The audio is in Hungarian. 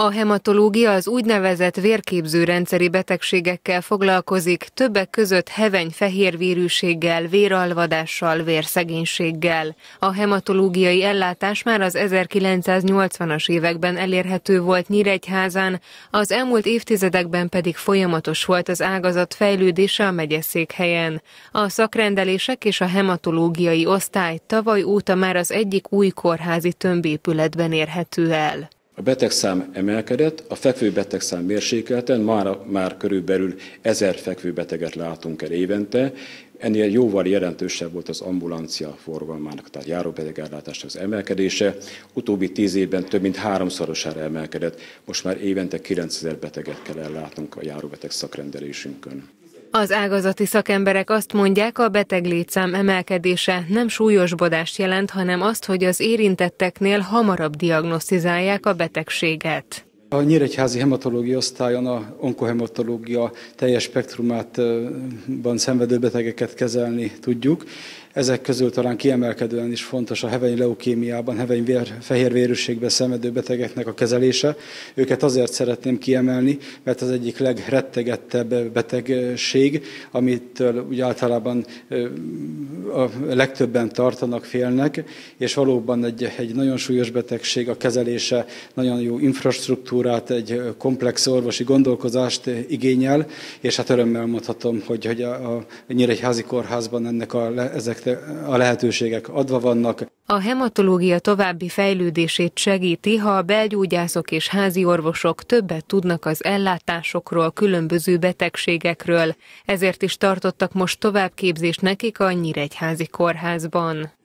A hematológia az úgynevezett vérképzőrendszeri betegségekkel foglalkozik, többek között heveny-fehérvérűséggel, véralvadással, vérszegénységgel. A hematológiai ellátás már az 1980-as években elérhető volt Nyíregyházán, az elmúlt évtizedekben pedig folyamatos volt az ágazat fejlődése a megyeszékhelyen. A szakrendelések és a hematológiai osztály tavaly óta már az egyik új kórházi tömbépületben érhető el. A betegszám emelkedett, a fekvőbetegszám mérsékelten, már körülbelül 1000 fekvőbeteget látunk el évente. Ennél jóval jelentősebb volt az ambulancia forgalmának, tehát járóbetegellátásnak az emelkedése. Utóbbi 10 évben több mint 3-szorosára emelkedett, most már évente 9000 beteget kell ellátnunk a járóbeteg szakrendelésünkön. Az ágazati szakemberek azt mondják, a beteglétszám emelkedése nem súlyosbodást jelent, hanem azt, hogy az érintetteknél hamarabb diagnosztizálják a betegséget. A nyíregyházi hematológia osztályon a onkohematológia teljes spektrumában szenvedő betegeket kezelni tudjuk. Ezek közül talán kiemelkedően is fontos a heveny leukémiában, heveny-fehérvérűségben szenvedő betegeknek a kezelése. Őket azért szeretném kiemelni, mert az egyik legrettegettebb betegség, amitől úgy általában a legtöbben tartanak, félnek, és valóban egy nagyon súlyos betegség, a kezelése nagyon jó infrastruktúrát, egy komplex orvosi gondolkozást igényel, és hát örömmel mondhatom, hogy a Nyíregyházi Kórházban ezek a lehetőségek adva vannak. A hematológia további fejlődését segíti, ha a belgyógyászok és házi orvosok többet tudnak az ellátásokról, különböző betegségekről. Ezért is tartottak most továbbképzést nekik a Nyíregyházi Kórházban.